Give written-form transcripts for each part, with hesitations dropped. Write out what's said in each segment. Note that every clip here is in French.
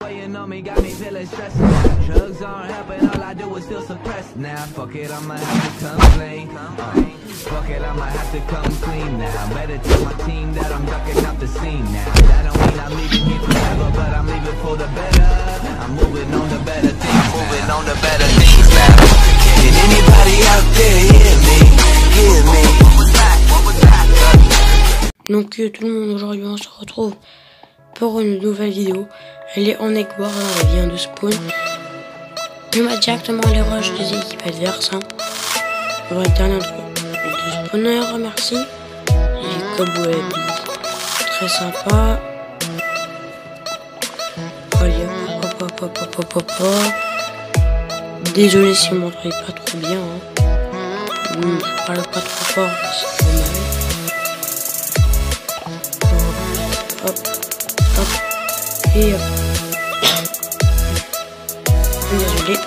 playing on me got me feeling stressed now. Drugs aren't helping, all I do is feel suppressed now. Fuck it, I'ma have to come clean. Fuck it, I'ma have to come clean now. Better tell my team that I'm ducking out the scene now. That don't mean I'm leaving here forever, but I'm leaving for the better. I'm moving on to better things, moving on to better things now. Can anybody out there hear me? Hear me? What was that? Donc tout le monde, aujourd'hui on se retrouve pour une nouvelle vidéo. Elle est en egg war, elle vient de spawn. Je mets directement les rushs des équipes adverses. On va être dernier de spawner, merci. Les cobwebs, très sympa. Allez, hop. Désolé si vous m'entendez pas trop bien. Je parle pas trop fort, c'est normal. Hop, et hop. Désolé.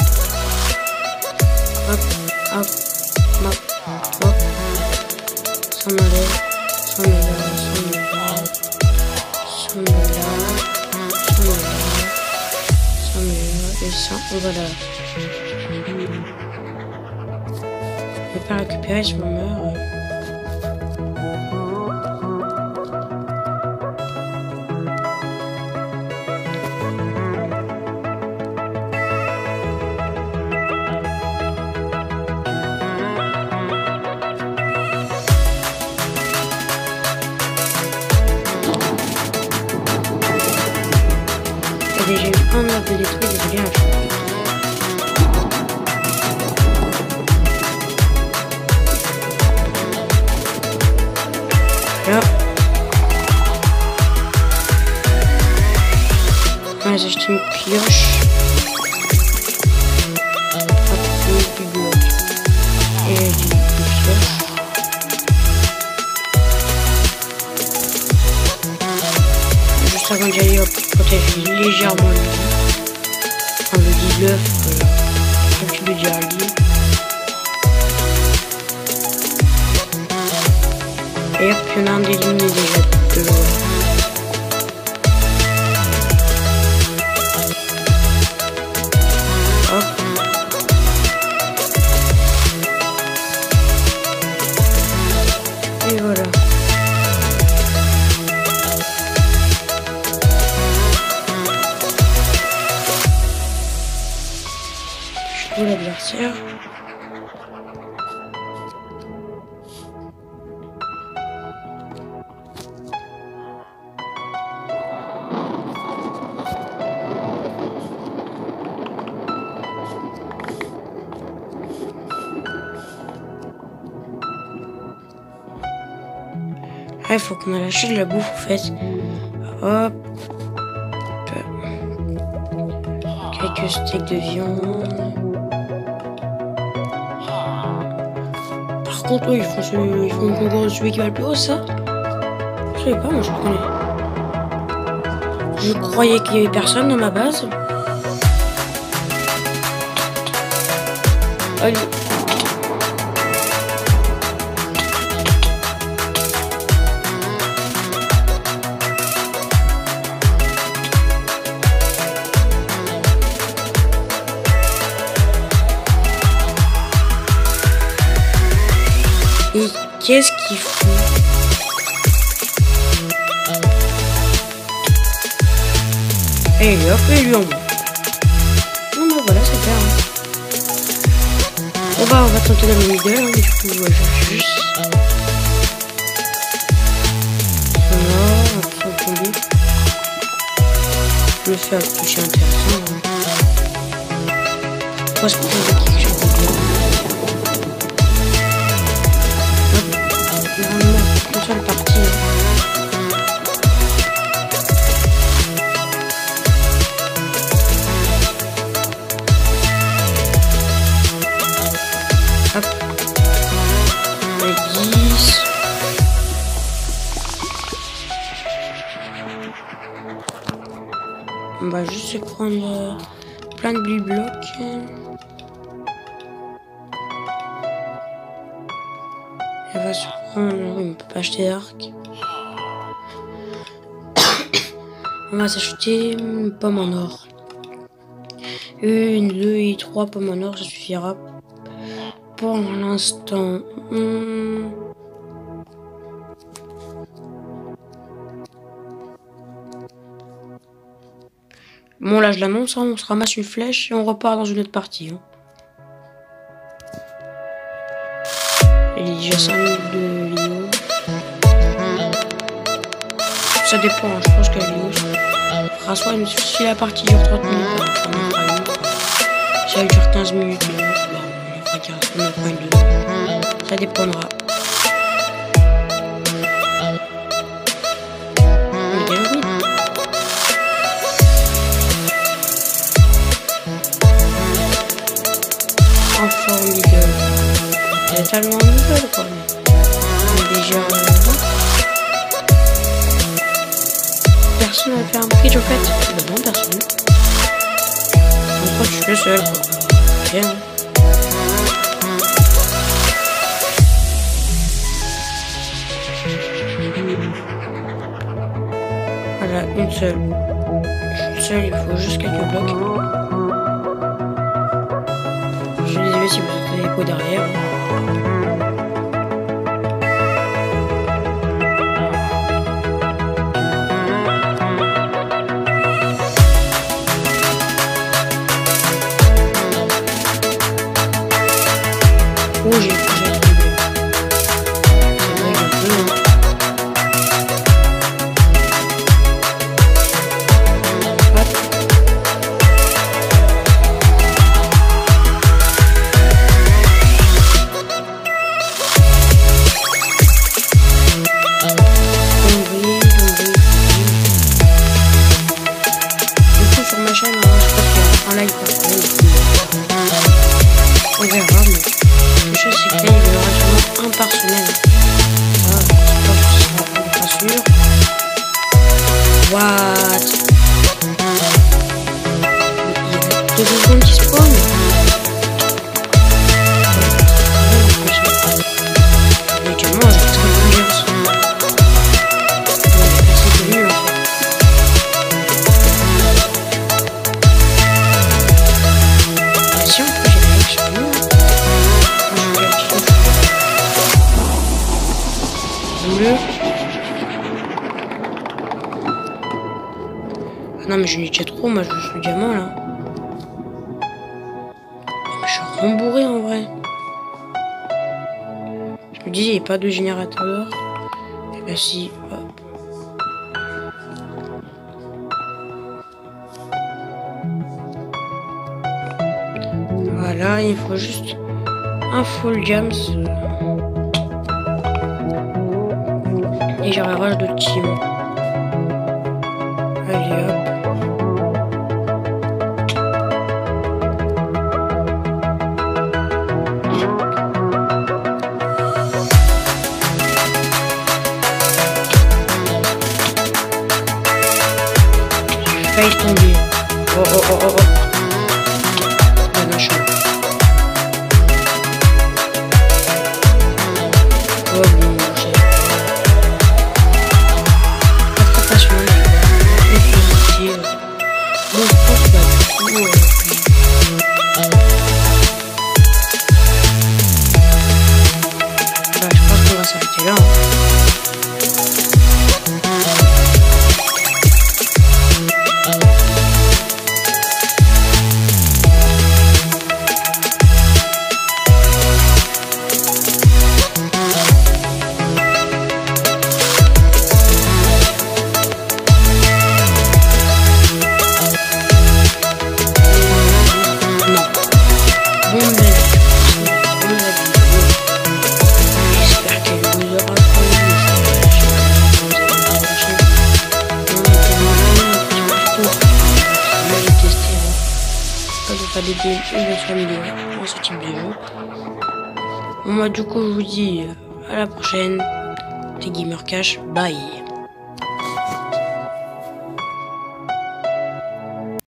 Hop. Ça m'enlève. Et ça, voilà. Je vais pas récupérer, je me meurs. J'ai eu un œuf de détruit, j'ai bien acheté. Là. On va acheter une pioche. Du bloc. Et du pioche. Juste avant d'y aller, hop. Protège légèrement le lit. Enfin, le lit l'œuf, comme tu le dis à lui. Et hop, il y en a un d'éliminé déjà de l'eau. Hop. Et voilà. L'adversaire. Ah, il faut qu'on a lâché de la bouffe en fait. Hop. Quelques steaks de viande. Par contre, ils font une concours de celui qui va le plus haut, ça. Je savais pas, moi je connais. Je croyais qu'il y avait personne dans ma base. Allez. Et qu'est-ce qu'il fout? Et hop, et lui en bas. Non, bah voilà, c'est clair. On va tenter la même idée, hein, du coup, je vais juste. Voilà, on va tomber. Je me fais un toucher intéressant. On va se prendre quelque chose de bien. Sur le parti. Hop. Les 10. On va juste se prendre plein de blue blocs. Elle va se prendre... On peut pas acheter d'arc. On va s'acheter une pomme en or. 1, 2 et 3 pommes en or, ça suffira pour l'instant. Bon, là je l'annonce, hein, on se ramasse une flèche et on repart dans une autre partie. Hein. Il est déjà 5 minutes de vidéo. Ça dépend, hein, je pense que la vidéo fera soit si la partie dure 30 minutes, on en fera une. Si elle dure 15 minutes, bon, on en fera 15, on en fera une 2. Ça dépendra. On est bien oui. En forme d'idole. Elle est tellement en idole quoi. On est déjà personne n'a fait un bridge au fait. Bah non, personne. Je crois que je suis le seul quoi. Ok hein. Voilà, une seule. Je suis seul, il faut juste quelques blocs. Je suis désolé si vous avez des pots derrière. Oh, j'ai trouvé. C'est vrai, j'ai plus. On verra, mais le chose c'est que là il y en aura sûrement un par semaine. Voilà, je pense que ce sera pas sûr. What? Il y a 2 secondes qui spawn. Actuellement, j'ai presque un peu de personne qui est nulle en fait. Si on peut, j'ai des sur nous. Ah non mais je n'ai déjà trop, moi je suis le diamant là. Mais je suis rembourré en vrai. Je me disais il n'y a pas de générateur d'or. Et bah si, hop. Voilà, il faut juste un full jams. Et j'aurai rush de team. Allez hop. J'ai failli tomber. Oh oh oh oh oh. Ah non, je suis... Oh bon, j'ai... Bon, je pense que du coup, bah, je pense qu'on va s'arrêter là. Des vidéos dans ce type de jeu. Moi du coup je vous dis à la prochaine. T'es Gamer Cash, bye.